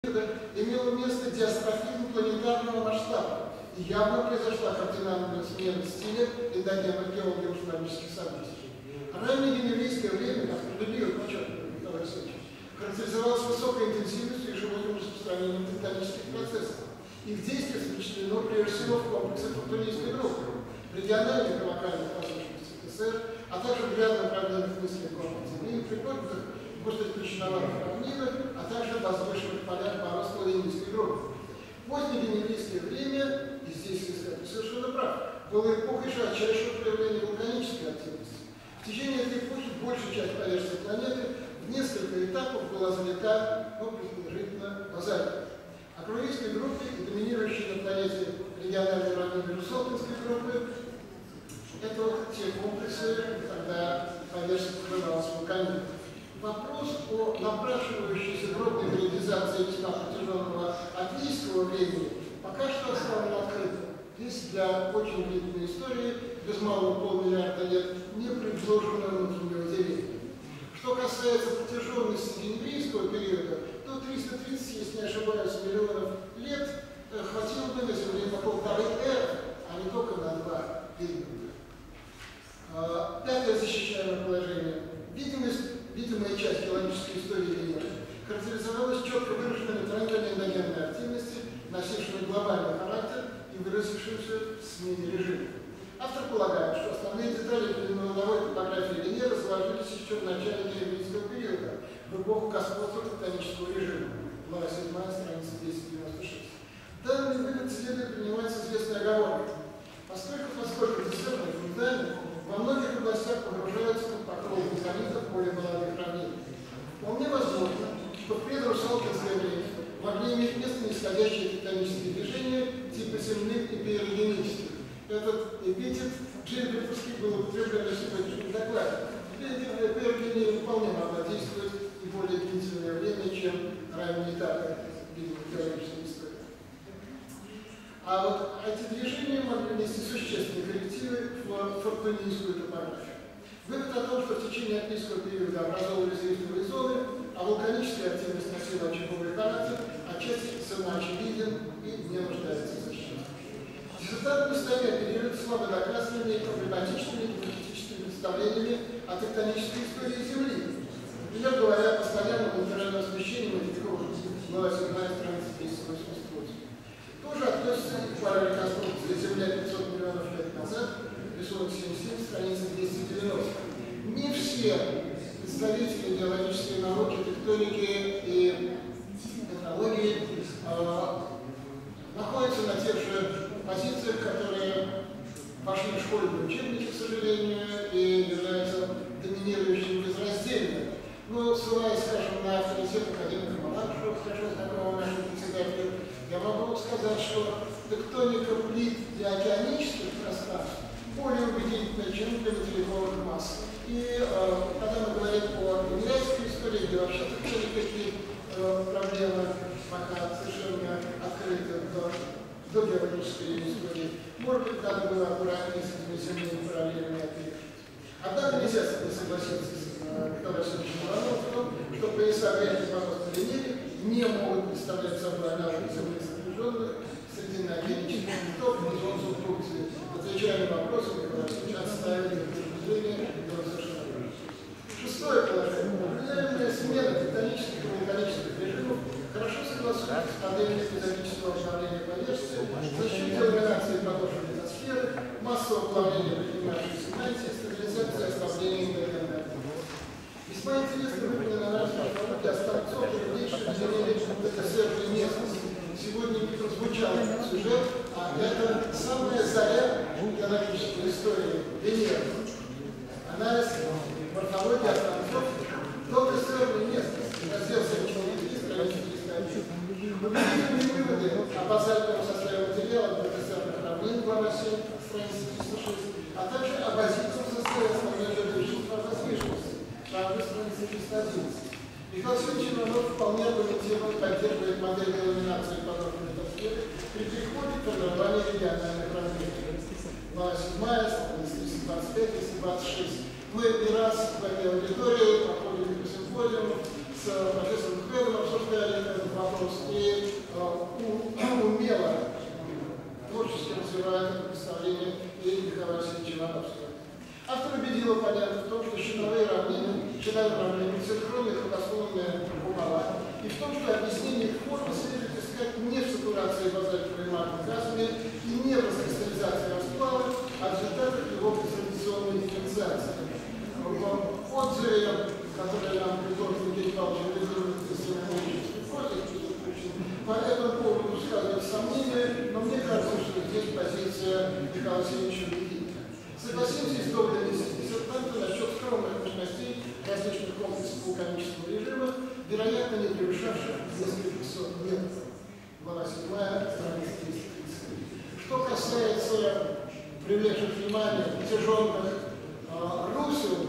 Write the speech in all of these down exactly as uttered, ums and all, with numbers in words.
имело место диастрофизм планетарного масштаба, и явно произошла кардинальная смена стиля эндогенных геологических событий. Раннее генерийское время, как справедливо подчеркивает Николай Алексеевич, характеризовалось высокой интенсивностью и широким распространением тектонических процессов. Их действие осуществлено прежде всего в комплексе фактонийской группы, региональных и локальных воздушных СССР, а также в ряд направленных мыслей Земли, приподнятых густо-причиноватых равнинах, а также в воздушных полях порос лавинистской группы. Позднее генерийское время, и здесь искатель совершенно прав, было эпохой широчайшего проявления вулканической активности. В течение этой эпохи большая часть поверхности планеты в несколько этапов была залита, ну, предположительно, базальтом. А Круильской группе и доминирующей на планете региональной равнины Русолтинской группы — это вот те комплексы, когда поверхность покрывалась вулканизмом. Вопрос о напрашивающейся дробной периодизации весьма протяженного атлийского времени пока что оставлен открытым. Здесь для очень длительной истории, без малого полмиллиарда лет, не предложено внутреннего деления. Что касается протяженности генерийского периода, то триста тридцать, если не ошибаюсь, миллионов лет хватило бы на Земле на полторы эры, а не только на два периода. Пятое защищаемое положение. Видимость Видимая часть геологической истории Венеры характеризовалась четко выраженными трендами эндогенной активности, носившими глобальный характер и выразившимся в смене режима. Автор полагает, что основные детали волновой топографии Венеры сложились еще в начале генерийского периода, в эпоху господства тектонического режима. Глава седьмая, страница двести девяносто шесть. Данный вывод следует принимать с известной оговоркой, поскольку, поскольку десертные фундамент во многих областях погружаются под покров вулканитов более молодых равнин. Вполне возможно, что в предрусалкинское время могли иметь место нисходящие тектонические движения типа земных и перигенических. Этот эпитет Джильбертовский был употреблен в сегодняшнем докладе. Перигения вполне могла действовать и более длительное время, чем ранние этапы геологической истории. А вот эти движения могли внести существенные коррективы в фактонийскую топографию. Вывод о том, что в течение атлийского периода образовывались рифтовые зоны, а вулканическая активность носила очаговый характер, отчасти самоочевиден и не нуждается в защите. Результаты местами оперируют слабо доказанными и проблематичными гипотетическими представлениями о тектонической истории Земли. Например, говоря о постоянном интернетном освещении материков, глава седьмая, страница двести восемьдесят восемь. Тоже относится к паре реконструкции Земля пятьсот миллионов лет назад, рисунок семьдесят семь, страница двести девяносто. Не все представители геологической науки, тектоники и этнологии э, находятся на тех же позициях, которые пошли в школьные учебники, к сожалению, и являются доминирующими безраздельно. Но, ссылаясь, скажем, на авторитет академика Малашева, хорошо знакомого нашему председателю, я могу сказать, что тектоника плит для океанических пространств более убедительна, чем для материковых масс. И э, когда мы говорим о генеральской истории, где вообще какие э, проблемы пока совершенно открыты до, до геологической истории, может быть, надо было аккуратнее с этими земными параллелями ответить. Однако нельзя не согласиться с Николаем Алексеевичем Ивановым в том, что пояса грязи по Венере не могут представлять собой аналоги земных сопряженных срединно-океанических плитов и зон субдукции. Отвечая на вопросы, Николай Алексеевич отставили утверждение, и он совершенно прав. Шестое положение. Наблюдаемая смена тектонических и вулканических режимов хорошо согласуется с моделью эпизодического обновления поверхности за счет деламинации подошвы литосферы, массового плавления принимающейся нанти, стабилизации ослабления эндогенной активности. Весьма интересно выполнена наша наука о столбцов, приведших к изменению ТСР местности. Сегодня не прозвучал этот сюжет, а это самая заря геологической истории Венеры. Анализ морфологии островцов до ТСР местности. Раздел семьдесят четыре, страница триста один. Убедительные выводы о базальтовом составе материала для ТСРных равнин, глава семь, страница триста шесть, а также о базитовом составе основных веществ возвышенности, глава страница триста одиннадцать. Михаил Алексеевич Иванов вполне аргументированно поддерживает модель деламинации подобной литосферы при переходе к формированию региональных равнин. Глава седьмая, страница триста двадцать пять, триста двадцать шесть. Мы не раз в этой аудитории проходили по симпозиуму с профессором Хведом, обсуждали этот вопрос. Шостовский умело, творчески развивает это представление Михаила Васильевича Ивановского. Автор убедил оппонентов в том, что щитовые равнины, щитовые равнины, синхронные хромосомные купола, и в том, что объяснение их формы следует искать не в сатурации базальтовой магмы газами и не в раскристаллизации расплава, а в результатах его кристаллизационной дифференциации. В отзыве, который нам предложил Евгений Павлович, по этому поводу высказывают сомнения, но мне кажется, что здесь позиция Михаила Васильевича убедительна. Согласимся с доводами диссертанта насчет скромных мощностей различных комплексов вулканического режима, вероятно, не превышавших несколько сот метров. Глава седьмая, страница триста тридцать три. Что касается привлекших внимание протяженных э, русел,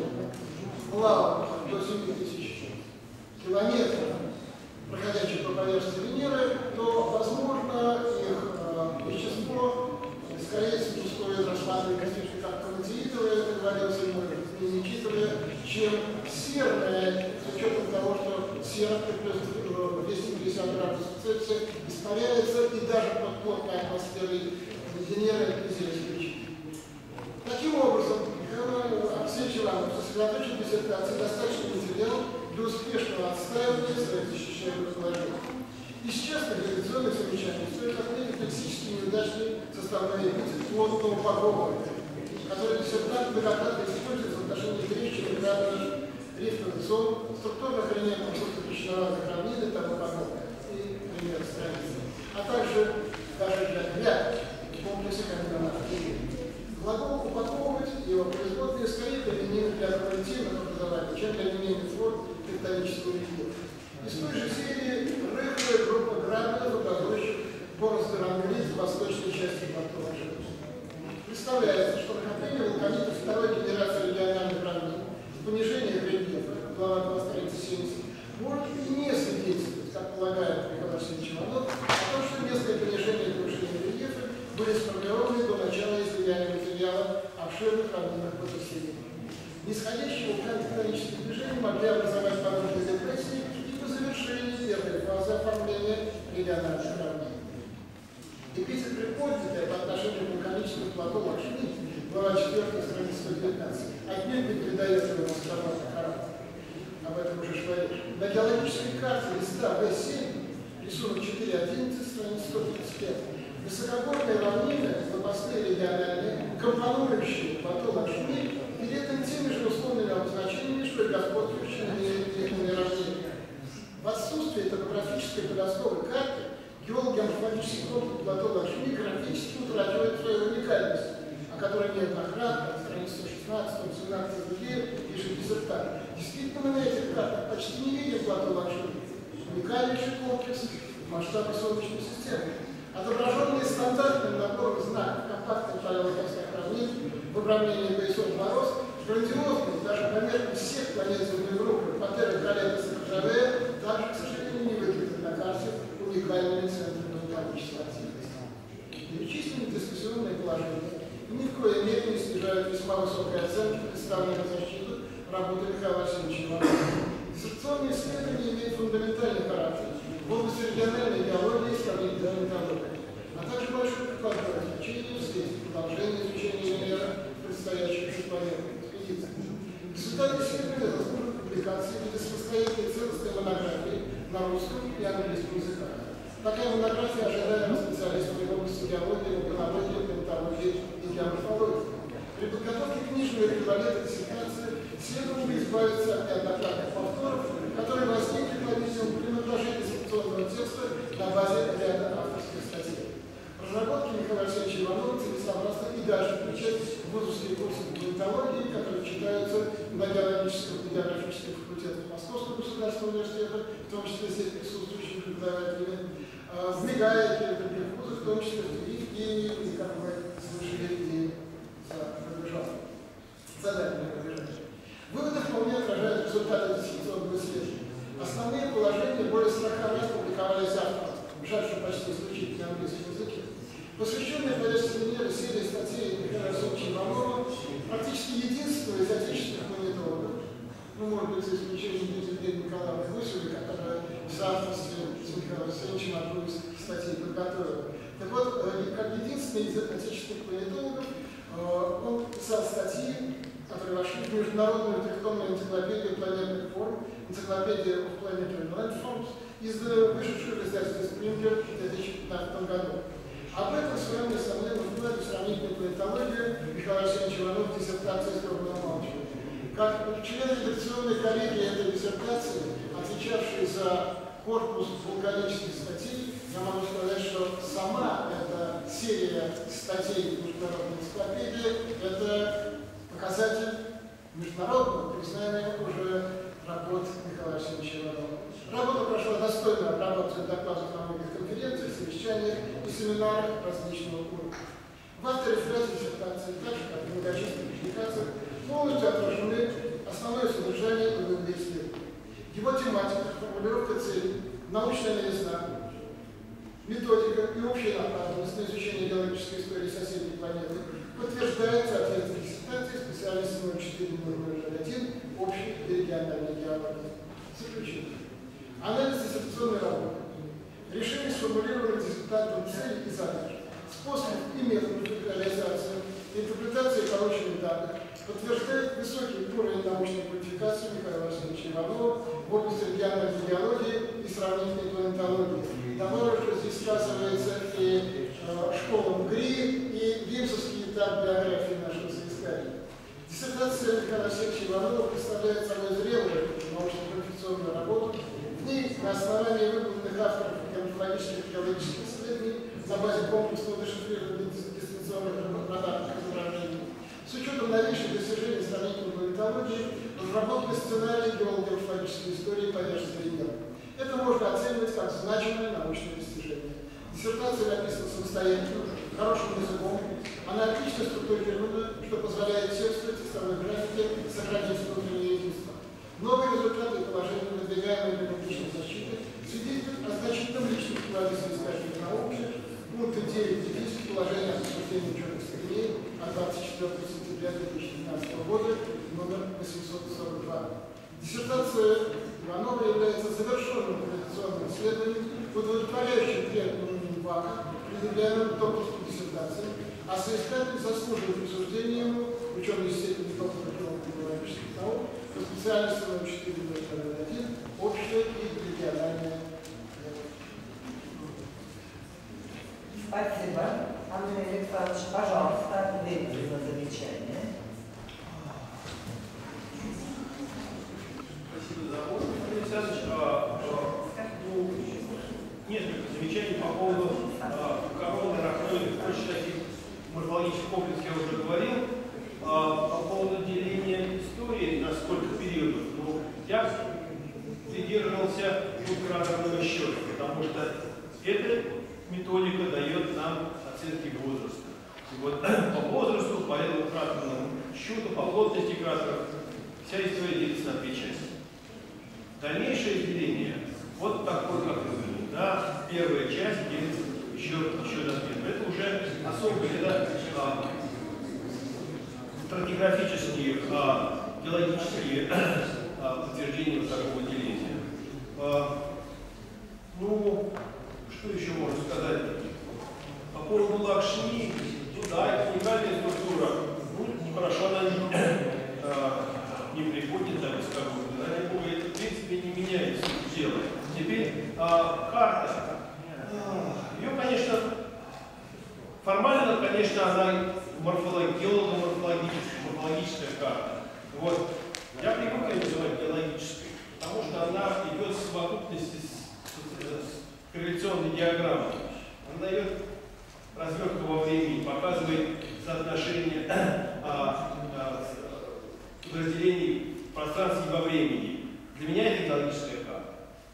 лав до семи тысяч километров, проходящих по поверхности Венеры, то, возможно, их э, вещество, скорее всего, стоит рассматривать, конечно, как проводиитовое, это говорилось не нечитовое, чем серное, с учетом того, что сера при плюс двести пятьдесят градусов Цельсия испаряется и даже под плотной атмосферой Венеры нельзя исключить. Таким образом, Алексей Иванов сосредоточил диссертации достаточно материал для успешного отстаивания своих защищаемых положений. Из честных редакционных замечаний стоит отметить лексически неудачный составной эпитет плотного погрома, который диссертант многократно использует в отношении трещин, градусов, рифтовых зон, структурных элементов причиноватых равнин и тому подобное, и пример страницы, а также даже для гряд в комплексе координат. Глагол «упаковывать» и его производные скорее применимы для коллективных образований, чем для линейных форм тектонического рельефа. Из той же серии рыхлая группа гранитов, образующих борозды равнин в восточной части плато Ложи. Представляется, что накопление вулканитов второй генерации региональных равнин с понижением рельефа, глава два, страница семьдесят, может и не свидетельствовать, как полагает Михаил Васильевич Иванов, о том, что местные понижения и повышения рельефа были сформированы до начала излияния материала обширных равнинных потоселений. Нисходящие вулканические движения могли образовать подобные депрессии и по завершении первой фазы оформления региональных равнин. Эпитет приподнятый по отношению к вулканическому плато Лакшми, глава четвёртая, страница сто девятнадцать, отнюдь не придает ему масштабный характер. Об этом уже шла речь. На геологической карте листа вэ семь, рисунок четыре одиннадцать, страница сто тридцать пять, высокогорные равнины, запасные региональные, компонующие плато Лакшми, переданы теми же условными обозначениями, что и господствующие рельефные равнины. В отсутствии топографической подростковой карты геологи морфологический комплекс плато Лакшми графически утрачивает свою уникальность, о которой неоднократно, страница сто шестнадцать, сто семнадцать другие пишет диссертант. Действительно, мы на этих картах почти не видим плато Лакшми. Уникальнейший комплекс в масштабе Солнечной системы. Отображенные стандартным набором знаков компактных палеозойских равнин в обрамлении поясов мороз, грандиозный даже по меркам всех планет земной группы Пантера, Калета, Сакатравея, также, к сожалению, не выглядит на карте уникальными центрами вулканической активности. Перечисленные дискуссионные положения ни в коей мере не снижают весьма высокой оценки представленной защиты работы Михаила Васильевича Иванова. Диссертационные исследования имеют фундаментальный характер в области региональной геологии и сравнительной методологии, а также большое прикладное значение в свете продолжения изучения Венеры в предстоящих экспонентных экспедициях. Результаты исследования заслуживают публикации в виде самостоятельной целостной монографии на русском и английском языках. Такая монография ожидаема специалистами в области геологии, вулканологии, климатологии и геоморфологии. При подготовке книжного эквивалента диссертации следовало бы избавиться от неоднократных повторов, которые возникли, по-видимому, при наложении диссертационного текста на базе ряда авторских статей. Разработки Михаила Васильевича Иванова целесообразно и дальше включать в вузовские курсы климатологии, которые читаются на геологическом и географическом факультетах Московского государственного университета, в том числе здесь присутствующими преподавателями, в МИГАЭКе, в других вузах, в том числе в Евгении, и, как мы слышали, и за рубежом. Задание пробежать. Выводы вполне отражают результаты диссертационного исследования. Основные положения более сорока раз публиковались автором, жаль, что почти исключительно на английском языке. Посвященная поверхности Венеры серии статей Михаила Васильевича Иванова, практически единственного из отечественных монитологов, ну, может быть, за исключением Екатерины Николаевны Гусевой, которая в в соавторстве с Михаилом Васильевичем одну из статей подготовил. Так вот, как единственный из отечественных планетологов, он писал статьи, которые вошли в международную электронную энциклопедию планетных форм, энциклопедия of Planetary Landforms, вышедшую в издательстве Springer в две тысячи пятнадцатом году. Об этом в своем несомненном вкладе в сравнительную планетологию Михаил Васильевич Иванов в диссертации скромно умалчивает. Как члены редакционной коллегии этой диссертации, отвечавшие за корпус вулканических статей, я могу сказать, что сама эта серия статей в международной энциклопедии – это показатель международного признания уже работ Михаила Васильевича Иванова. Работа прошла достойно обработанную докладов на многих конференциях, совещаниях и семинарах различного уровня. В автореферате диссертации, так же как и в многочисленных публикациях, полностью отражены основное содержание ИВМ исследования. Его тематика, формулировка целей, научная новизна, методика и общая направленность на изучение геологической истории соседней планеты подтверждает соответствие диссертации специальности ноль четыре ноль ноль ноль один общей и региональной геологии. Заключение. Анализ диссертационной работы. Решение сформулированных диссертантом целей и задач. Способ и метод их реализации. Интерпретация полученных данных подтверждает высокий уровень научной квалификации Михаила Васильевича Иванова в области региональной геологии и сравнительной планетологии. Добавлю, что здесь сказывается и э, школа МГРИ, и вимсовский этап биографии нашего соискателя. Диссертация Михаила Васильевича Иванова представляет собой зрелую научно-квалификационную работу. В ней на основании выполненных авторов геологических и геологических исследований на базе комплексного дешифрированных дистанционных радарных изображений, с учетом новейших достижений сравнительной планетологии, разработаны сценарии геологической истории поверхности Венеры. Это можно оценивать как значимое научное достижение. Диссертация написана самостоятельно, хорошим языком, она отлично структурирована, что позволяет тексту и текстовой графике сохранить внутреннее единство. Новые результаты и положения, выдвигаемые для публичной защиты, свидетельствуют о значительном личном вкладе соискателей науки. Пункты девять девять положения о обсуждении ученых статей от двадцать четвёртого сентября две тысячи двенадцатого года, номер восемьсот сорок два. Диссертация Иванова является завершенным публикационным исследованием, удовлетворяющим требованиям ВАКа, предъявляемым докторской диссертацией, а соискатель заслуживает присуждения ему ученой степени доктора геологических наук по специальности ноль четыре ноль ноль один общая и региональная. Спасибо. Андрей Александрович, пожалуйста, ответьте на замечание. Спасибо за вопрос, Андрей Александрович. А, а, ну, несколько замечаний по поводу а, короны, рахной, прочее таких морфологических комплексов я уже говорил. А, по поводу деления истории на сколько периодов, ну, я придерживался двухкратного счета, потому что это методика дает нам оценки возраста. И вот по возрасту, по двухкратному счету, по плотности кратеров, вся история делится на две части. Дальнейшее деление вот такое, как вы видите. Да, первая часть делится еще, еще на две. Это уже особо, это а, стратиграфические, а, геологические а, подтверждения вот такого деления. А, ну, что еще можно сказать? По поводу Лакшми, ну да, это уникальная структура. Ну, хорошо, она не, а, не приходит там из какого-то, ради Бога, это в принципе не меняет суть дела. Теперь а, карта. Ее, конечно, формально, конечно, она морфологическая, морфологическая карта. Вот. Я привык ее называть геологической, потому что она идет в совокупности с, с, с корреляционной диаграммой. Она дает развертку во времени, показывает соотношение а, а, разделений в пространстве и во времени. Для меня это геологическая карта.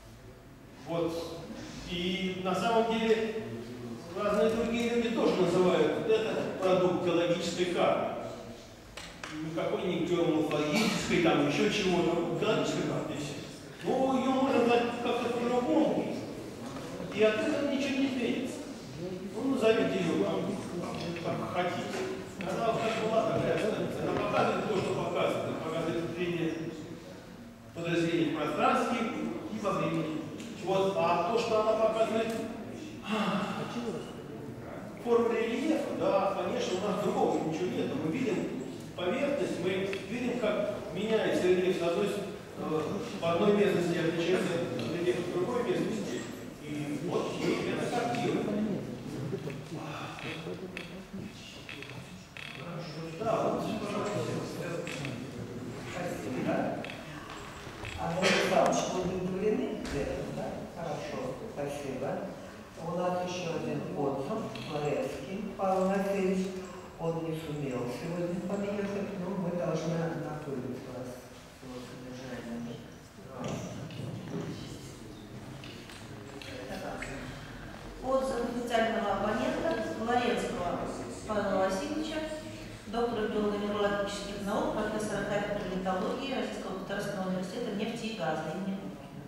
Вот. И на самом деле разные другие люди тоже называют это продукт геологической карты. Никакой не геоморфологической, там еще чего-то. Геологическая карта и все. Но ее можно назвать как-то по-другому. И от этого ничего не изменится. Ну, назовите ее как хотите. Она как была такая, она показывает то, что показывает. Она показывает подразделение в пространстве и во времени. Вот, а то, что она показывает форму рельефа, да, конечно, у нас другого ничего нет. Мы видим поверхность, мы видим, как меняется рельеф с одной, э, в одной местности, отличается рельеф в другой местности. И вот мы это картируем. Да, вот, Спасибо. Андрей Михайлович, вы удовлетворены этим, да? Хорошо, спасибо. У нас еще один отзыв, Лорецкий Павел Васильевич. Он не сумел сегодня подъехать, но мы должны ознакомить вас с его содержанием. Отзыв официального абонента Лорецкого Павла Васильевича, доктора биолого-неврологических наук, профессора кафедры литологии Российского государственного университета нефти и газа имени Пушкина.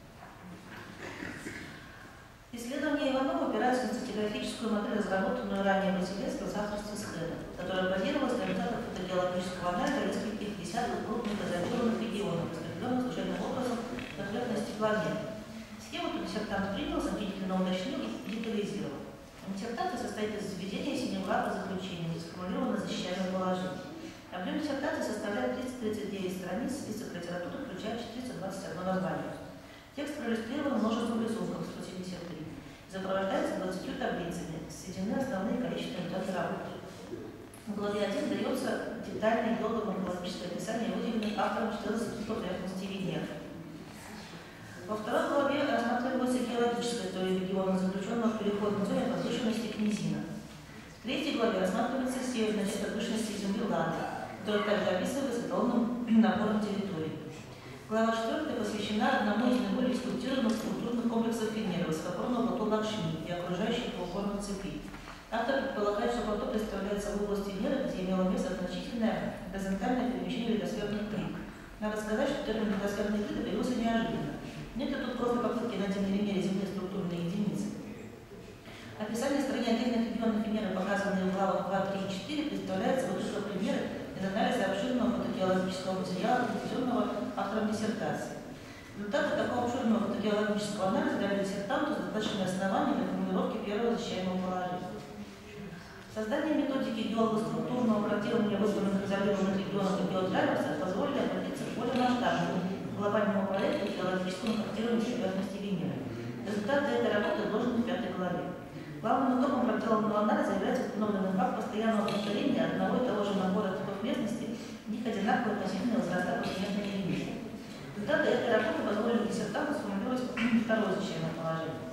Исследования Иванова опираются на стратиграфическую модель, разработанную ранее Василевским в авторстве Схэна, которая базировалась на результатах фотогеологического анализа нескольких десятков крупных изолированных регионов, распределенных случайным образом на поверхности планеты. Схему диссертант принял, значительно уточнил и детализировал. Диссертация состоит из введения синегладных заключений, сформулировано защищаемое положение. Объем диссертации составляет тридцать тридцать девять страниц, список литературы включает четыреста двадцать одно название. Текст проиллюстрирован множеством рисунков, сто семьдесят три, и сопровождается двадцатью таблицами, сведены основные количественные результаты работы. В главе один дается детальное геолого-морфологическое описание выделенных автором четырнадцати поверхностей Венеры. Во второй главе рассматривается геологическая история региона, заключенного в переходной зоне возвышенности Князина. В третьей главе рассматривается северная часть возвышенности Земли Лада, которая также описывается эталонным набором территорий. Глава четвертая посвящена одному из наиболее дискутируемых структурных комплексов Венеры, высокогорного плато Лакшми и окружающих его горных цепей. Автор предполагает, что плато представляет собой область Венеры, где имело место значительное горизонтальное перемещение литосферных плит. Надо сказать, что термин литосферные плиты появился неожиданно. Нет, это тут просто попытки найти на мере Земли структурные единицы. Описание строения отдельных регионов Венеры, показанные в главах два, три и четыре, представляется вот что примеры из анализа обширного фотогеологического материала, приведенного автором диссертации. Результаты такого обширного фотогеологического анализа дали диссертанту достаточное основание для формулировки первого защищаемого положения. Создание методики геолого-структурного проектирования вызванных изолированных регионов и геодрайверсов позволили обратиться к более масштабному глобальному проекту геологическому проектированию поверхности Венеры. Результаты этой работы изложены в пятой главе. Главным итогом проделанного анализа является установленный факт постоянного повторения одного и того же набора типов местности, них одинаковой относительно возраста повседневной линии. Результаты этой работы позволили диссертанту сформулировать второе защищаемое положение.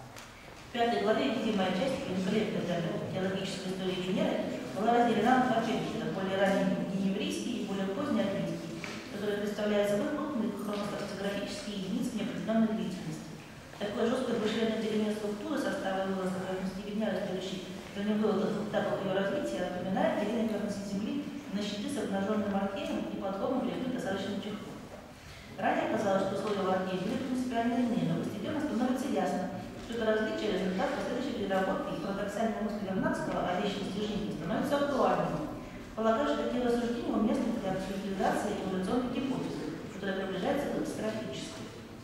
В пятой главе видимая часть великолепной геологической истории Венеры была разделена на два периода, более ранний геневрийский и более поздний альпийский, который представляет собой крупные хроностратиграфические единицы неопределенной длительности. Такое жесткое движение деления структуры состава и вывода поверхности Венеры, следующий корневых этапов ее развития, напоминает деление поверхности Земли на щиты с обнаженным археем и подходом перекрыт достаточно чехлом. Ранее казалось, что условия в архее были принципиально иные, но постепенно становится ясно, что это различие результат последующей переработки и парадоксальной мысли Вернадского о вечности жизни становится актуальным. Полагаю, что такие рассуждения уместны для утилизации эволюционной гипотезы, которая приближается к катастрофической.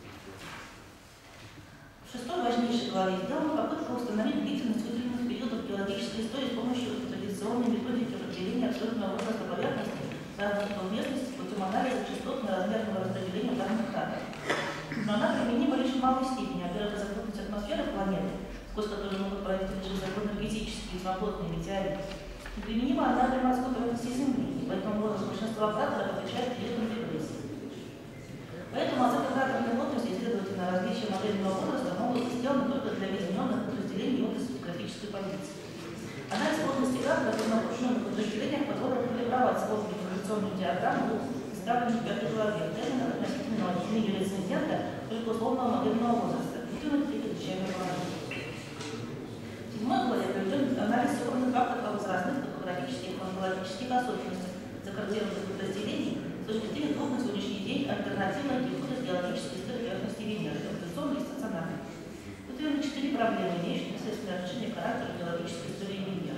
В шестой важнейшей главе сделана попытка установить длительность выделенных периодов геологической истории с помощью традиционной методики определения абсолютного возраста поверхности разных типов местности путем анализа частотно-размерного распределения данных данных. Но она применима лишь в малой степени, во-первых, из-за крупности атмосферы планеты, сквозь которую могут пройти лишь высокоэнергетические и свободные метеориты. Неприменима она для морской поверхности Земли, и поэтому возраст большинства операторов отвечает периодам регрессии. Поэтому от операторной плотности, следовательно, различия модельного возраста могут быть сделаны только для объединенных подразделений области графической позиции. Анализ плотности графа в равнопрошенных подразделениях позволит калибровать сложную информационную диаграмму, представленную в пятой главе, терминах относительного изменения рецензента только условного модельного возраста, включенных при изучаемой положении. В седьмой главе проведен анализ собранных фактов о возрастных, топографических и хронологических особенностях закартированных подразделений с точки зрения двух на сегодняшний день альтернативных гипотез геологической истории поверхности Венеры, гравитационной и стационарной. Выделены четыре проблемы, имеющие непосредственное отношение к характеру геологической истории Венеры.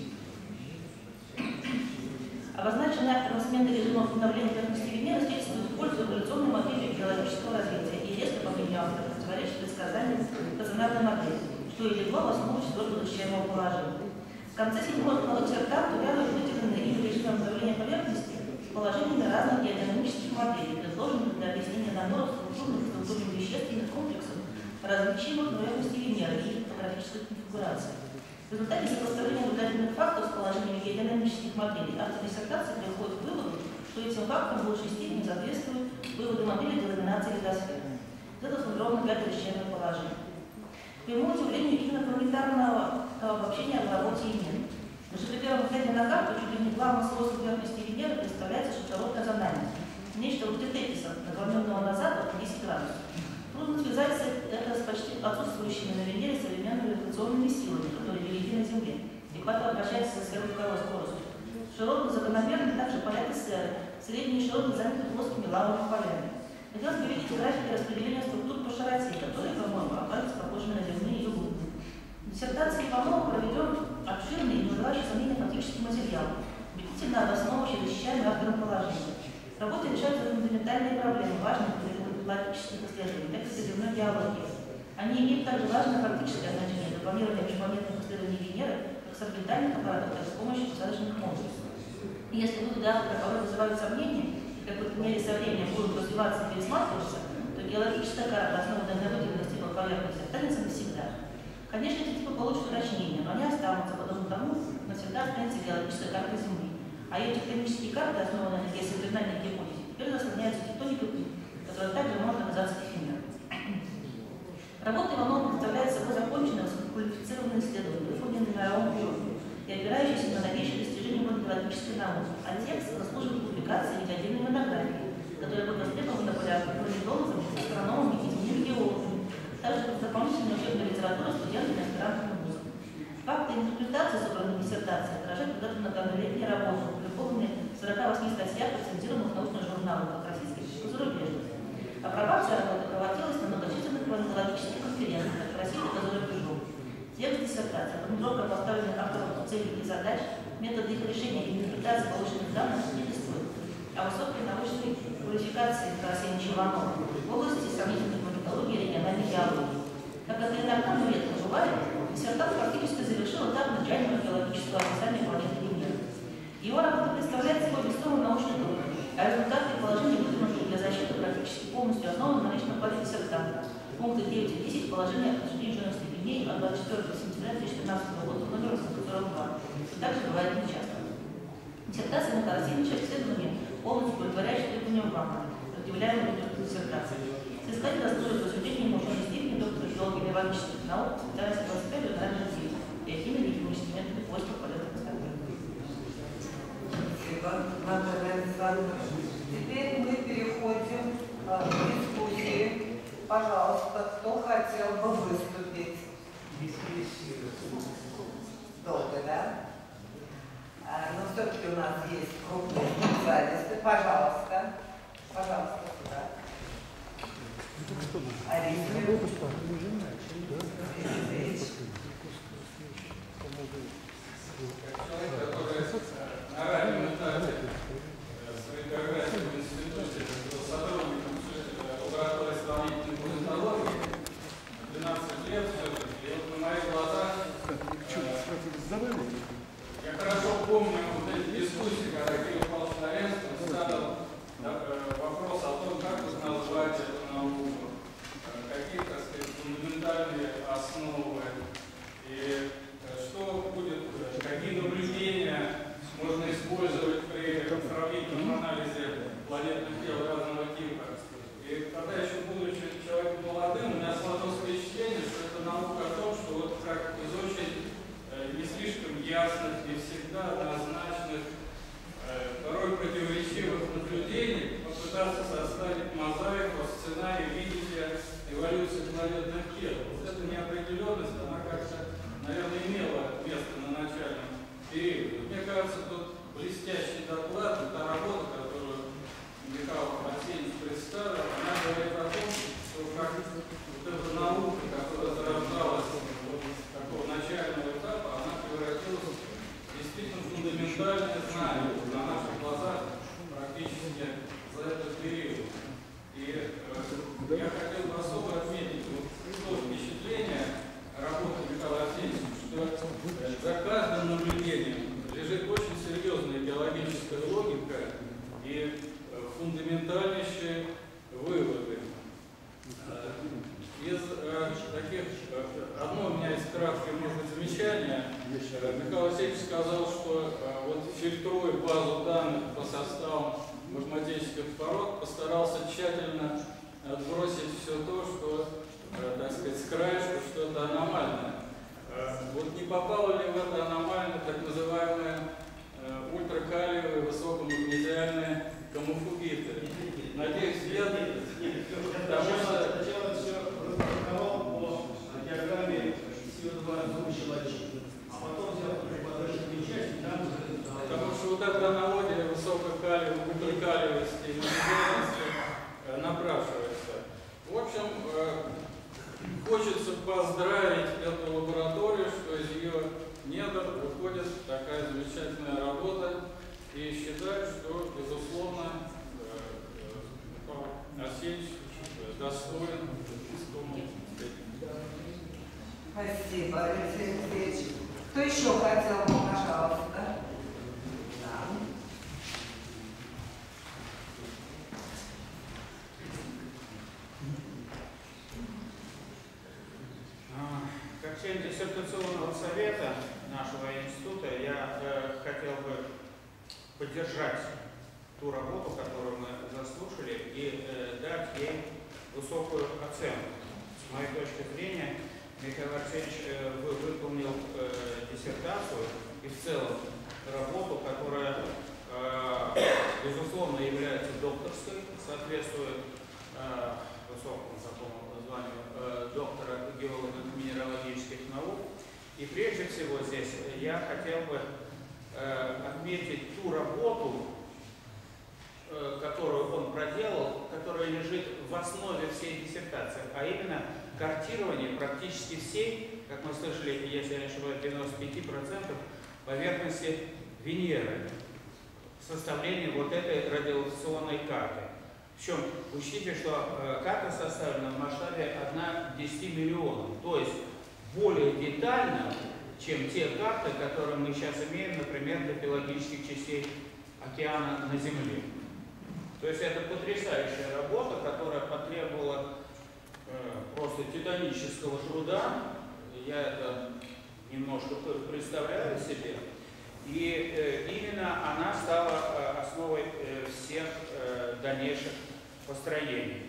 Обозначенные автором смены режимов управления поверхности Венеры свидетельствуют пользу эволюционной модели геологического развития и резко, по мнению автора, противоречит предсказаниям стационарной модели, что и легло в основу четвертого защищаемого положения. В конце седьмого диссертации рядом выделены им режимом управления поверхности с положениями разных геодинамических моделей, предложенных для объяснения наборов структурных и структурных вещественных комплексов, различимых поверхности Венеры и их топографической конфигурации. В результате сопоставления наблюдательных фактов с положениями геодинамических моделей автор диссертации приходит к выводу, что этим фактам в большей степени соответствуют выводы модели деламинации литосферы. Это сформировано пять защищенных положений. К моему удивлению, именно планетарного обобщения в работе и нет. Даже при первом взгляде на карту чуть ли не главный свойств поверхности Венеры представляется шифровка зональности. Нечто вроде тетиса, наклоненного на запад на десять градусов. Трудно связать это с почти отсутствующими на Венере современными гравитационными силами, которые велики на Земле. Экватор обращается со сверхзвуковой скоростью. Широты закономерны также поля Тессеры, средние широты заняты плоскими лавовыми полями. Хотелось бы видеть графики распределения структур по широте, которые, по-моему, оказываются похожими на земные югу. В диссертации Иванова проведен обширный и не вызывающий сомнения фактический материал, убедительно обосновывающий защищаемый автором положение. В работе решаются фундаментальные проблемы, важные для геологических исследований, так и для земной геологии. Они имеют также важное фактическое значение для планирования межпланетных исследований Венеры как с орбитальных аппаратов, так и с помощью посадочных модулей. И если выводы автора порой вызывают сомнения, и в какой-то мере со временем будут развиваться и пересматриваться, то геологическая карта, основанная на выделенных типах поверхности, останется навсегда. Конечно, эти типы получат уточнения, но они останутся, подобно тому, навсегда останется геологическая карта Земли. А ее тектонические карты, основанные на геосинклинальной гипотезе, теперь заслоняются тектоникой плит, которая также может оказаться эфемерной. Работа Иванова представляет собой законченное высококвалифицированное исследование, выполненное на мировом уровне и опирающееся на новейшие достижения геологической науки, а текст заслуживает публикации в виде отдельной монографии, которая будет востребована палеонтологами, астрономами и земными геологами, также как дополнительная учебная литература студентами и аспирантами вуза. Факты и интерпретации собранной диссертации отражают когда-то многолетние работы, опубликованные в сорока восьми статьях, рецензированных в научных журналах как российских, так и зарубежных. Апробация работы проводилась на многочисленных планетологических конференциях, как в России, так и за рубежом. Текст диссертации, формулировка поставленных авторов целей и задач, методы их решения и интерпретации полученных данных свидетельствуют о высокой научной квалификации Арсения Иванова в области сравнительной планетологии и региональной геологии. Как это иногда, но редко бывает, диссертант фактически завершил этап начального геологического описания планеты Венеры. Его работа представляет собой весомый научный труд, а результаты и положения, выдвинутые для защиты, практически полностью основаны на личном плане диссертанта. Пункты девять и десять положения о отношении инженерных степеней от двадцать четвёртого сентября две тысячи тринадцатого года номер восемьсот сорок два. И также бывает нечасто. Диссертация Макара Арсеньевича исследование полностью удовлетворяющее требованиям ВАКа, предъявляемым диссертации. Соискатель заслуживает возведения научной степени доктора геологии и биологических наук, специальность двадцать пять генерального развития, биохимии и химических методов поиска полезных ископаемых. Спасибо, Наталья Александровна. Теперь мы переходим к дискуссии. Пожалуйста, кто хотел бы выступить? Долго, да? А, но все-таки у нас есть крупные специалисты. Пожалуйста. Пожалуйста, сюда. Арина. Человек, который на раннем этапе своей биографии в институте был сотрудником лаборатории сравнительной планетологии, двенадцать лет все-таки, и вот на моих глазах я хорошо помню вот эти дискуссии, когда Кирилл Павлович Наренский ставил вопрос о том, как тут назвать эту науку, какие, так сказать, фундаментальные основы, и что будет, какие наблюдения можно использовать при сравнительном анализе планетных тел разного типа. И когда еще будучи человеком молодым, у меня сложилось впечатление, что это наука о том, что вот как из очень э, не слишком ясных, не всегда однозначных, э, порой противоречивых наблюдений попытаться составить мозаику, сценарий видения эволюции планетных тел. Вот эта неопределенность, она как-то, наверное, имела место на начальном периоде. Мне кажется, тут блестящий доклад, та работа, которую Михаил Арсеньевич представил, она говорит о том, что как вот эта наука, которая зарождалась вот с такого начального этапа, она превратилась в действительно фундаментальное знание на наших глазах практически за этот период. краткое, может быть, замечание. Михаил Васильевич сказал, что вот фильтруя базу данных по составам магматических пород, постарался тщательно отбросить все то, что, так сказать, с краешку что-то аномальное. Вот не попало ли в это аномальное так называемые ультракалиевые высокомагнезиальные комофугиты? Надеюсь, нет, потому что сначала все распаковал по диаграмме Си о два двухчеловечных, а потом взял подручные части, там уже... Потому что вот эта аналогия высококалиевой, ультракалиевости и магнезиальности напрашивается. В общем, хочется поздравить эту лабораторию, что из ее недр выходит такая замечательная работа, и считаю, что, безусловно, Михаил Арсеньевич достоин исполнить. Спасибо, Алексей Алексеевич. Кто еще хотел бы, пожалуйста? Да. Как член диссертационного совета нашего института, я э, хотел бы поддержать ту работу, которую мы заслушали, и э, дать ей высокую оценку. С моей точки зрения, Михаил Арсеньевич э, выполнил э, диссертацию и в целом работу, которая, э, безусловно, является докторской, соответствует э, высокому такому званию э, доктора геолого-минералогических наук. И прежде всего здесь я хотел бы э, отметить ту работу, э, которую он проделал, которая лежит в основе всей диссертации, а именно картирование практически всей, как мы слышали, если я не ошибаюсь, девяносто пять процентов поверхности Венеры, составление вот этой радиолокационной карты. Причем учтите, что э, карта составлена в масштабе одна к десяти миллионам, то есть более детально, чем те карты, которые мы сейчас имеем, например, для пелагических частей океана на Земле. То есть это потрясающая работа, которая потребовала э, просто титанического труда. Я это немножко представляю себе. И э, именно она стала э, основой э, всех э, дальнейших построений.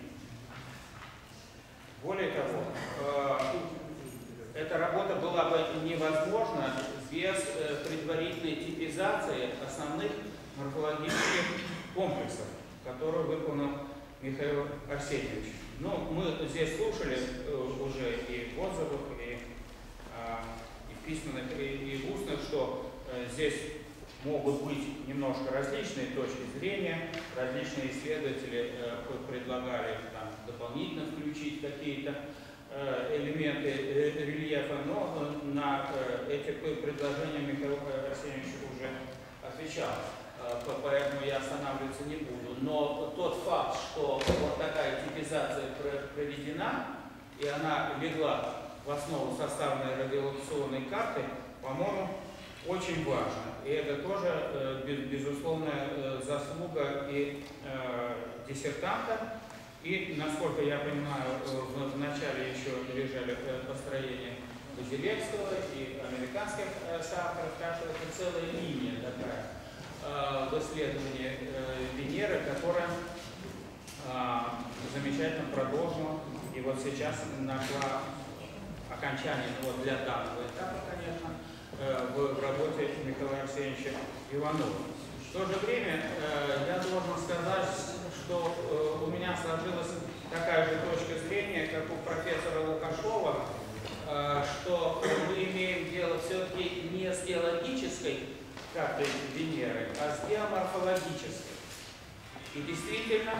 Более того, э, эта работа была бы невозможна без э, предварительной типизации основных морфологических комплексов, которые выполнил Михаил Арсеньевич. Ну, мы здесь слушали э, уже и в отзывах, и, э, и в письменных, и, и в устных, что здесь могут быть немножко различные точки зрения, различные исследователи э, предлагали там, дополнительно включить какие-то э, элементы э, рельефа, но э, на э, эти предложения Михаил Арсеньевич уже отвечал, э, поэтому я останавливаться не буду. Но тот факт, что вот такая типизация проведена, и она легла в основу составной радиолокационной карты, по-моему, очень важно. И это тоже, безусловная заслуга и диссертанта. И, насколько я понимаю, в начале еще лежали построения Базилевского и американских соавторов, так что это целая линия такая в исследовании Венеры, которая замечательно продолжила и вот сейчас нашла окончание, ну, вот для данного этапа, конечно, в работе Михаила Арсеньевича Иванова. В то же время я должен сказать, что у меня сложилась такая же точка зрения, как у профессора Лукашова, что мы имеем дело все-таки не с геологической картой Венеры, а с геоморфологической. И действительно,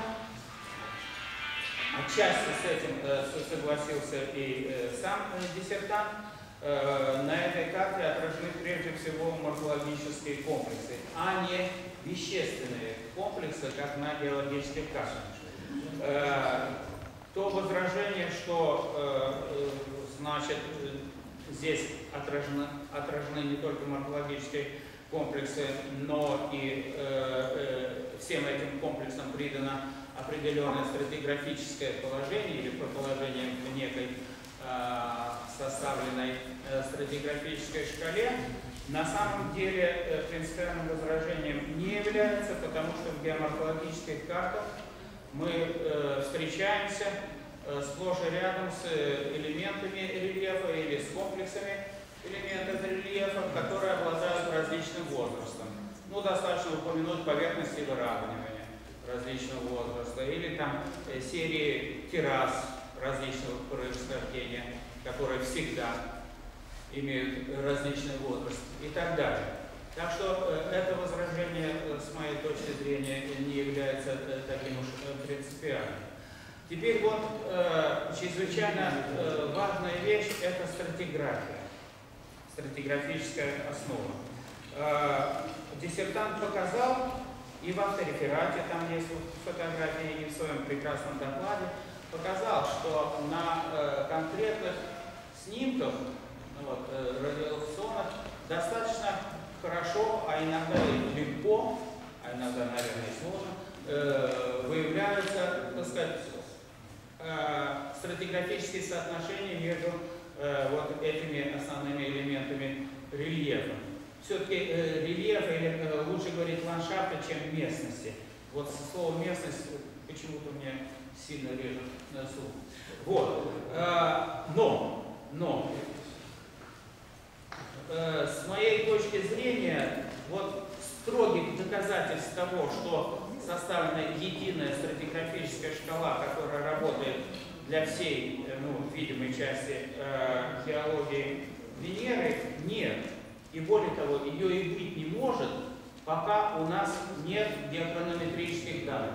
отчасти с этим согласился и сам диссертант. На этой карте отражены прежде всего морфологические комплексы, а не вещественные комплексы, как на геологических картах. То возражение, что значит здесь отражены, отражены не только морфологические комплексы, но и всем этим комплексам придано определенное стратиграфическое положение или положение в некой составленной стратиграфической шкале на самом деле принципиальным возражением не является, потому что в геоморфологических картах мы встречаемся сплошь и рядом с элементами рельефа или с комплексами элементов рельефа, которые обладают различным возрастом. Ну, достаточно упомянуть поверхности выравнивания различного возраста или там серии террас различного происхождения, которые всегда имеют различный возраст и так далее. Так что это возражение, с моей точки зрения, не является таким уж принципиальным. Теперь вот э, чрезвычайно э, важная вещь – это стратиграфия, стратиграфическая основа. Э, диссертант показал, и в автореферате, там есть фотографии, и в своем прекрасном докладе, показал, что на э, конкретных снимках, ну, вот, э, радиолокационных, достаточно хорошо, а иногда и легко, а иногда, наверное, сложно, э, выявляются, так сказать, стратиграфические соотношения между э, вот этими основными элементами рельефа. Все-таки э, рельеф, или э, лучше говорить ландшафта, чем местности. Вот слово местность почему-то мне сильно режет на слух. Вот. Э, но, но э, с моей точки зрения, вот строгих доказательств того, что составлена единая стратиграфическая шкала, которая работает для всей, ну, видимой части э, геологии Венеры, нет. И более того, ее и быть не может, пока у нас нет геохронометрических данных.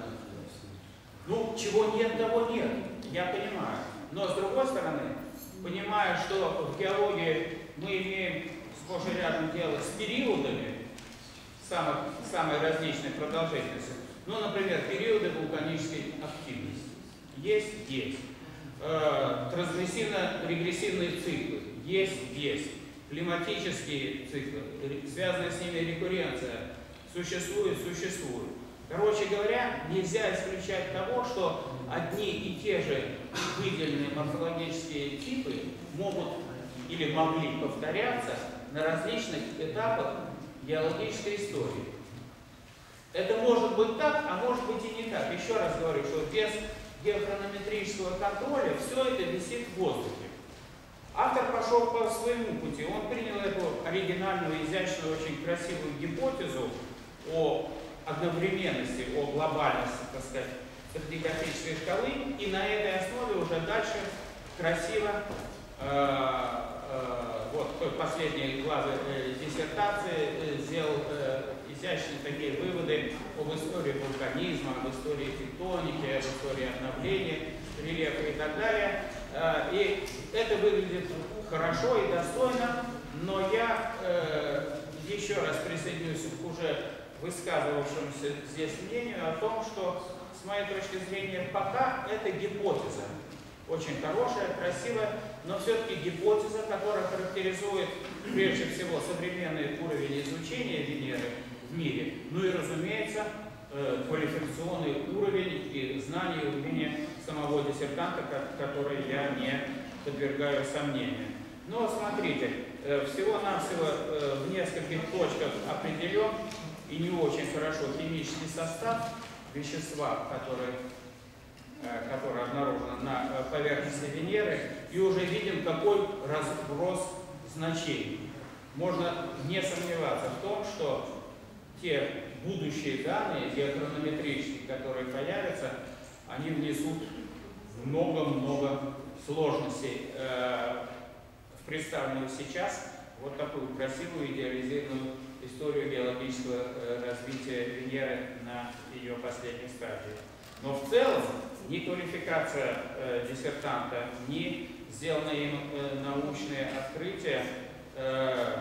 Ну, чего нет, того нет, я понимаю. Но с другой стороны, понимая, что в геологии мы имеем сплошь и рядом дело с периодами самых, самой различной продолжительности. Ну, например, периоды вулканической активности. Есть, есть. Э, трансгрессивно-регрессивные циклы. Есть, есть. Климатические циклы, связанная с ними рекурренция. Существует, существует. Короче говоря, нельзя исключать того, что одни и те же выделенные морфологические типы могут или могли повторяться на различных этапах геологической истории. Это может быть так, а может быть и не так. Еще раз говорю, что без геохронометрического контроля все это висит в воздухе. Автор пошел по своему пути. Он принял эту оригинальную, изящную, очень красивую гипотезу о одновременности, о глобальности, так сказать, стратиграфической шкалы, и на этой основе уже дальше красиво, э, э, вот последние главы э, диссертации э, сделал э, изящные такие выводы об истории вулканизма, об истории тектоники, об истории обновления рельефа и так далее. И это выглядит хорошо и достойно, но я э, еще раз присоединюсь к уже высказывавшемуся здесь мнению о том, что, с моей точки зрения, пока это гипотеза. Очень хорошая, красивая, но все-таки гипотеза, которая характеризует прежде всего современный уровень изучения Венеры в мире, ну и, разумеется, квалификационный уровень и знания и умения самого диссертанта, который я не подвергаю сомнению. Но смотрите, всего-навсего в нескольких точках определен и не очень хорошо химический состав вещества, который, который обнаружен на поверхности Венеры, и уже видим, какой разброс значений. Можно не сомневаться в том, что те будущие данные геохронометрические, которые появятся, они внесут много-много сложностей э, в представленную сейчас вот такую красивую идеализированную историю геологического э, развития Венеры на ее последней стадии. Но в целом ни квалификация э, диссертанта, ни сделанные им э, научные открытия, э,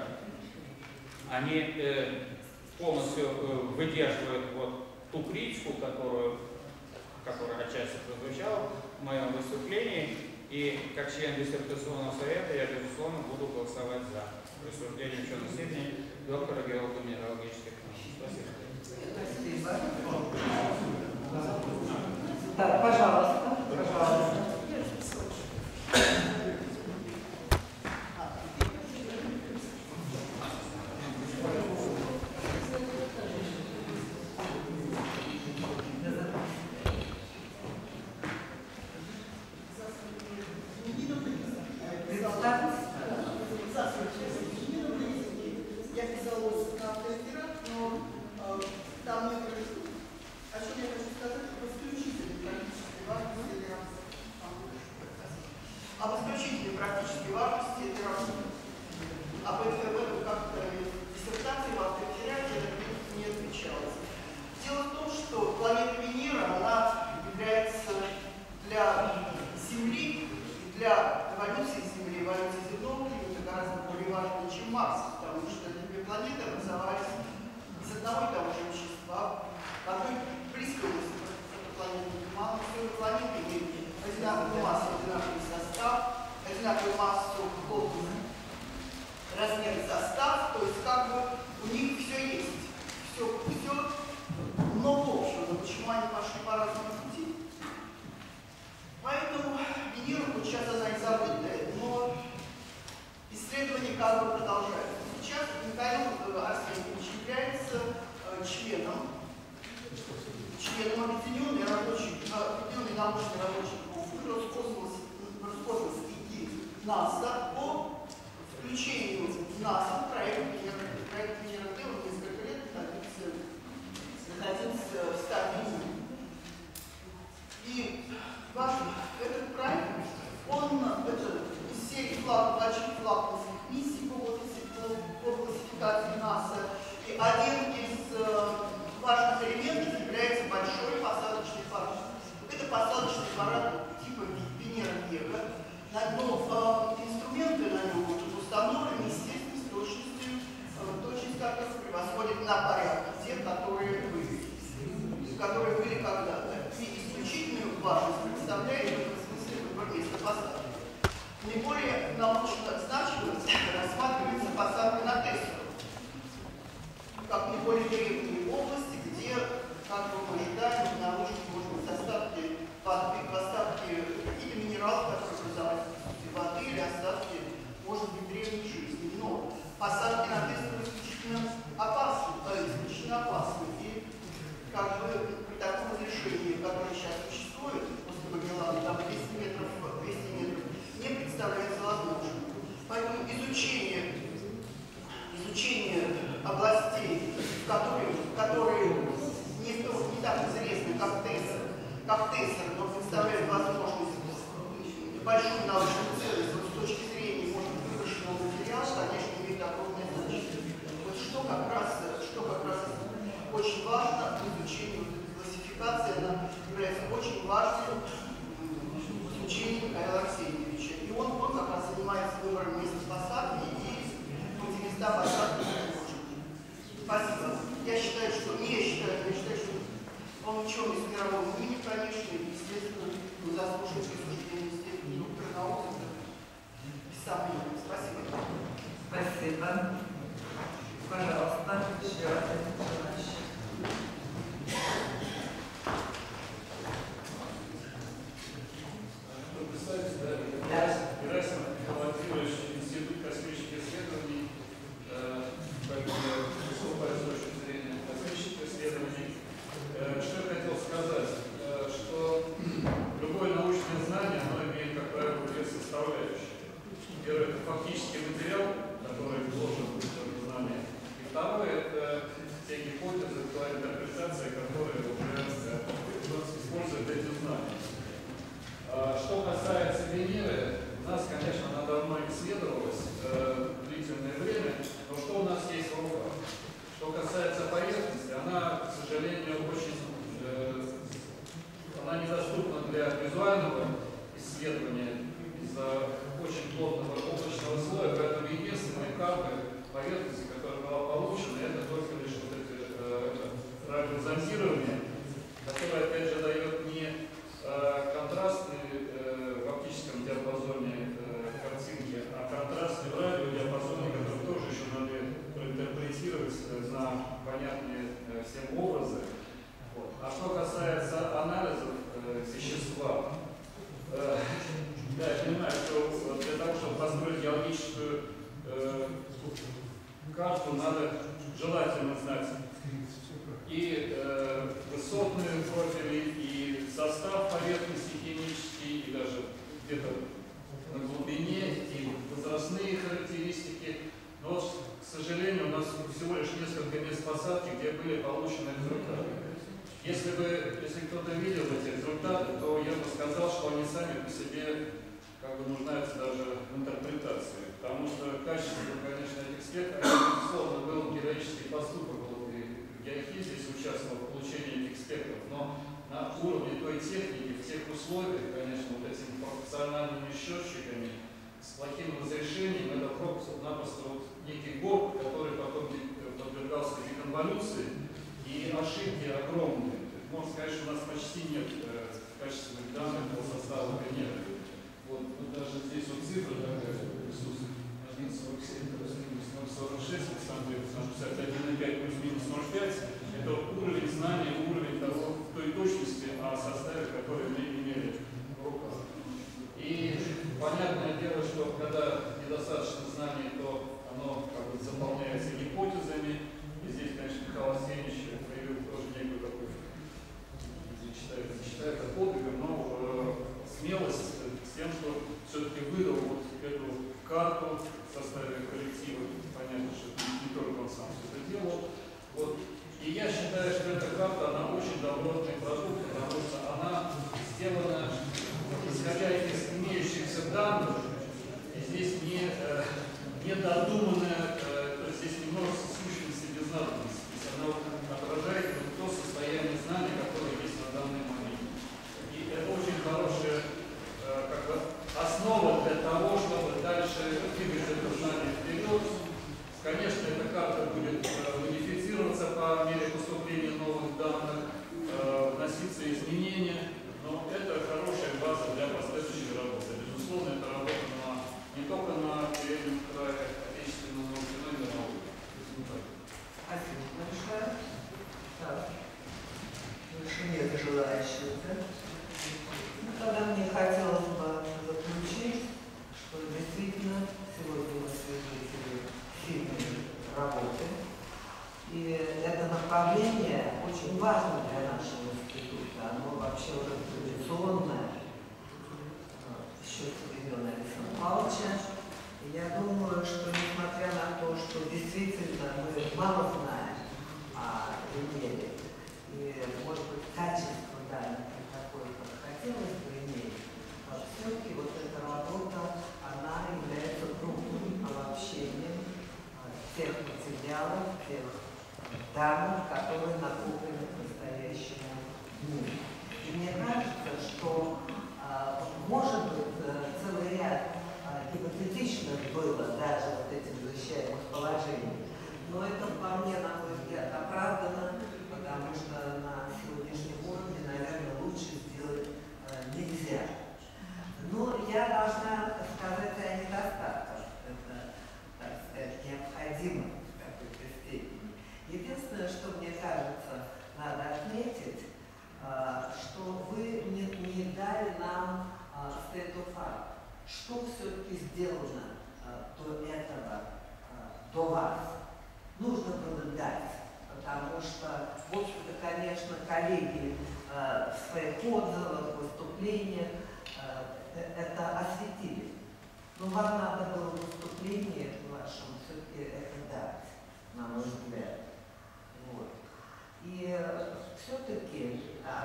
они э, полностью выдерживает вот ту критику, которую, которая отчасти прозвучала в моем выступлении. И как член диссертационного совета я, безусловно, буду голосовать за присуждение ученой степени доктора геолого-минералогических наук. Спасибо. Спасибо. Так, пожалуйста, пожалуйста. пожалуйста. Я писалась на автоэфирах, но э, там не происходит. О чем я хочу сказать, об исключительной практической важности этой работы. Об исключительной практической важности этой работы. Об этом, об этом как-то диссертации в автоэфире не отвечалось. Дело в том, что планета Венера, она является для Земли, для эволюции Земли, эволюции земного климата гораздо более важной, чем Марс, потому что две планеты образовались из одного и того же вещества, в одной близкой области планеты мало, все планеты имеют одинаковую массу, одинаковый состав, одинаковую массу, плотность, размер состав, то есть как бы у них все есть, все, все много общего, но почему они пошли по разному пути? Поэтому Венера, вот сейчас она и забытая, но исследования как бы продолжаются. Сейчас Михаил Арсеньевич является э, членом, членом объединенной рабочей, объединенной научной рабочей группы Роскосмос, Роскосмос и НАСА по включению в НАСА проект Венера. Проект Венера Д он несколько лет находился, находился в стадии. И важно, этот проект, он это из серии флаг, больших флагманских миссий по, по классификации НАСА. И один из э, важных элементов является большой посадочный аппарат. Это посадочный аппарат типа Венера-Вега. Но э, инструменты на нем будут установлены, естественно, с точностью, э, точность которых превосходит на порядок те, которые были, которые были когда-то. И исключительную важность представляет в смысле выбор места посадки. Наиболее научно значимо рассматривается посадка на Тессеру, как наиболее древние области, где, как мы ожидаем, обнаружить можно быть остатки воды, остатки каких-то минералов, которые образовались в воды, или остатки, может быть, древней жизни. Но посадки на Тессеру исключительно опасны, э, исключительно опасны. И как бы при таком разрешении, которое сейчас существует, после Магеллана, там двести метров, двести метров, не представляется возможным. Поэтому изучение, изучение областей, которые, которые не, не так известны, как Тессер, как Тессер, но представляют возможность большую научную ценность с точки зрения, может быть, выброшенного материала, конечно, имеет огромное значение. Вот что как раз, что как раз очень важно в изучении классификации, она является очень важным изучением Михаила Арсеньевича. И он, он как раз занимается выбором места посадки и эти места посадки не может. Спасибо. Я считаю, что не я считаю, я считаю, что он ученый с мирового имени, конечно, и, естественно, заслуживает присуждения степени доктора наук. Без сомнения. Спасибо. Спасибо. Пожалуйста, еще один желающий. Герасимов Михаил Владимирович, Институт космических исследований, как выступает с точки зрения космических исследований. Что я хотел сказать, что любое научное знание, оно имеет, как правило, две составляющие. Первое – это фактический материал, который должен быть в этом знании. И второе – это те гипотезы, та интерпретация, которые уже используют эти знания. Что касается Венеры, у нас, конечно, она давно исследовалась э, длительное время, но что у нас есть в руках? Что касается поверхности, она, к сожалению, очень э, она недоступна для визуального исследования из-за очень плотного облачного слоя, поэтому единственные карты поверхности, которая была получена, это только лишь вот эти э, радиозондирования, которое, опять же, дает не э, контрастные э, в оптическом диапазоне э, картинки, а контрастные в радиодиапазоне, которые тоже еще надо проинтерпретировать э, на понятные э, всем образы. Вот. А что касается анализов э, вещества, э, да, я понимаю, что для того, чтобы построить геологическую э, карту, надо желательно знать и э, высотные профили, и состав поверхности химический, и даже где-то на глубине, и были получены результаты. Если бы, если кто-то видел эти результаты, то я бы сказал, что они сами по себе как бы нуждаются даже в интерпретации. Потому что качество, конечно, этих спектров, безусловно, был героический поступок был и Геохи здесь участвовал в получении этих спектров, но на уровне той техники, в тех условиях, конечно, вот этими пропорциональными счетчиками, с плохим разрешением, это просто-напросто вот некий горб, который потом подвергался деконволюции, и ошибки огромные. Можно сказать, что у нас почти нет э, качественных данных по составу Венеры. Вот, вот даже здесь вот цифра такая присутствует. один сорок семь плюс-минус ноль сорок шесть, Александр шестьдесят один и пять плюс-минус ноль пять. Это уровень знания, уровень того, той точности о составе, который мы имели в руках. И понятное дело, что когда недостаточно знаний, то оно как бы заполняется гипотезами. И здесь, конечно, Михаил Арсеньевич проявил тоже некую такую, не считаю, не считаю это подвигом, но э, смелость с тем, что все-таки выдал вот эту карту в составе коллектива. Понятно, что не только он сам все это делал. Вот. И я считаю, что эта карта, она очень добротный продукт, потому что она сделана, исходя из имеющихся данных, и здесь не, э, не додуманная, э, то есть здесь немножко сущности без надобности. То есть она отражает то состояние знаний, которое есть на данный момент. И это очень хорошая э, как бы основа для того, чтобы дальше двигать это знание вперед. Конечно, эта карта будет э, модифицироваться по мере поступления новых данных, э, вноситься изменения, но это хорошая база для последующей работы. Безусловно, это работа на, не только на переднем крае отечественного науки, но и на науке. Спасибо большое. Так. Больше нет желающих, да? Ну, тогда мне хотелось бы заключить, что действительно сегодня мы свидетели сильной работы. И это направление очень важно для нашего института. Оно вообще уже традиционное, еще со времен Александра Павловича. И я думаю, что несмотря на то, что действительно мы мало знаем о Венере, и, может быть, качество данных не такое, как хотелось бы иметь, все-таки вот эта работа, она является крупным обобщением тех материалов, тех данных, которые накоплены к настоящему дню. И мне кажется, что, может быть, целый ряд гипотетичных было даже вот этих защищаемых положений, но это вполне, на мой взгляд, оправдано, потому что на сегодняшнем уровне, наверное, лучше сделать нельзя. Но я должна сказать о недостатках. Это, так сказать, необходимо в какой-то степени. Единственное, что мне кажется, надо отметить, что вы не, не дали нам state of art. Что все-таки сделано до этого, до вас? Нужно было дать, потому что, в общем-то, конечно, коллеги в своих отзывах, выступлениях это осветили. Но вам надо было выступление вашему все-таки это дать, на мой взгляд. Вот. И все-таки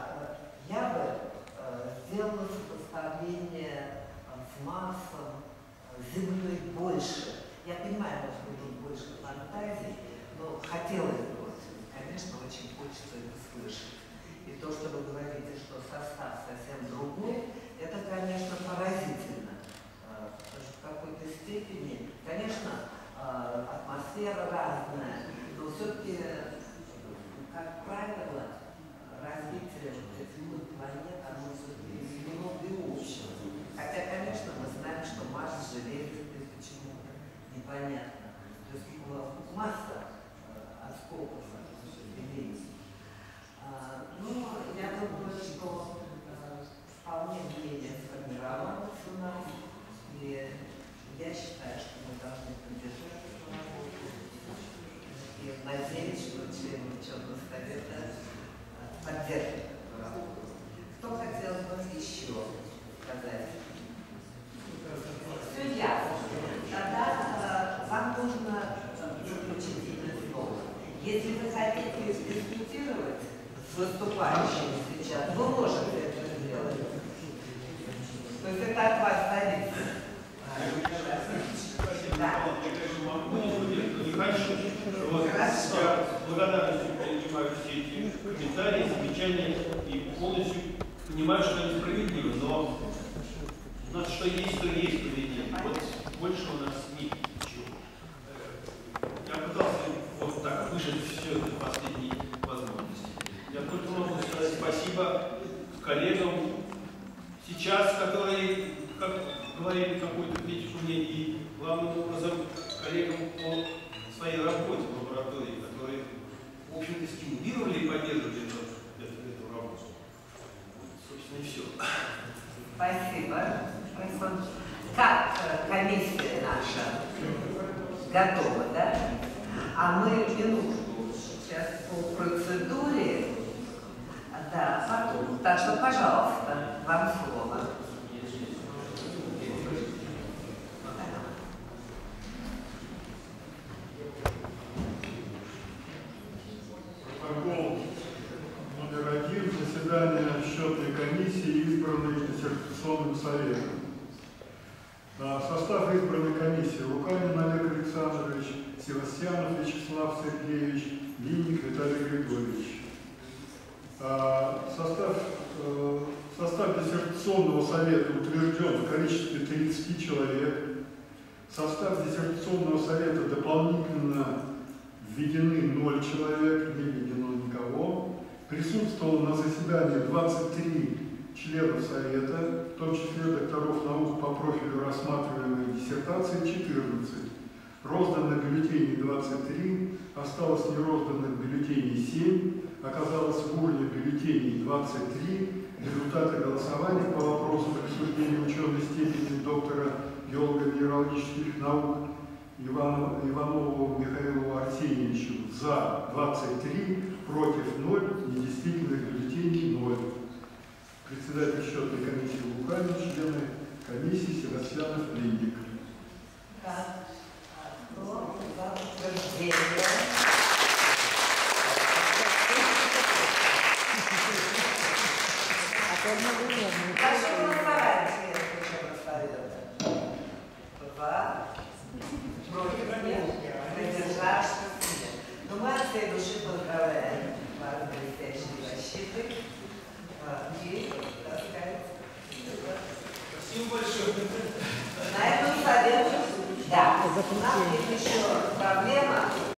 я бы сделала сопоставление с Марсом, с Землей больше. Я понимаю, может быть, больше фантазий, но хотелось бы, вот, конечно, очень хочется это слышать. И то, что вы говорите, что состав совсем другой, это, конечно, поразительно. Потому что в какой-то степени, конечно, атмосфера разная, но все-таки, как правило, развитие этих планет, оно все-таки немного и общего. Хотя, конечно, мы знаем, что Марс железистый почему-то непонятно. То есть масса осколков имеется. Но я думаю, что вполне мнение сформировалось у нас, и я считаю, что мы должны поддержать эту работу. И надеюсь, что члены ученого совета поддержат эту работу. Кто хотел бы еще сказать? Все ясно. Тогда вам нужно заключительное слово. Если вы хотите дискутировать с выступающим сейчас, вы можете это сделать. То есть это от вас зависит. Да. Не хочу. Вот я с благодарностью принимаю все эти комментарии, замечания и полностью понимаю, что они справедливы, но у нас что есть, то есть поведение. Вот больше у нас нет ничего. Я пытался вот так выжать все это в последней возможности. Я только могу сказать спасибо коллегам сейчас, которые, как говорили, какую-то критику мне, и главным образом коллегам по своей работе в лаборатории, которые, в общем-то, стимулировали и поддерживали эту, эту, эту работу. Вот, собственно, и все. Спасибо. Как комиссия наша готова, да? А мы минутку сейчас по процедуре. Да, потом. Так что, пожалуйста, вам слово. Протокол номер один. Заседание счетной комиссии, избранной диссертационным советом. Состав избранной комиссии: Луканин Олег Александрович, Севастьянов Вячеслав Сергеевич, Линник Виталий Григорьевич. Состав, состав диссертационного совета утвержден в количестве тридцати человек. В состав диссертационного совета дополнительно введены ноль человек, не введено никого. Присутствовало на заседании двадцать три члена совета, в том числе докторов наук по профилю рассматриваемой диссертации четырнадцать. Роздано бюллетеней двадцать три, осталось нерозданных бюллетеней семь, оказалось в урне бюллетеней двадцать три. Результаты голосования по вопросу присуждения ученой степени доктора геолого-минералогических наук Иванову, Иванову Михаилу Арсеньевичу: за двадцать три, против ноль, недействительных бюллетеней ноль. Председатель счетной комиссии Луканин, члены комиссии Севастьянов, Линник. Так, кто за утверждение? Прошу голосовать, члены учебного совета. За. Против нет. Воздержавшись нет. Но мы от всей души поздравляем вас с блестящей защитой. И, так сказать, Спасибо большое. на этом совете, да, у нас есть еще проблема.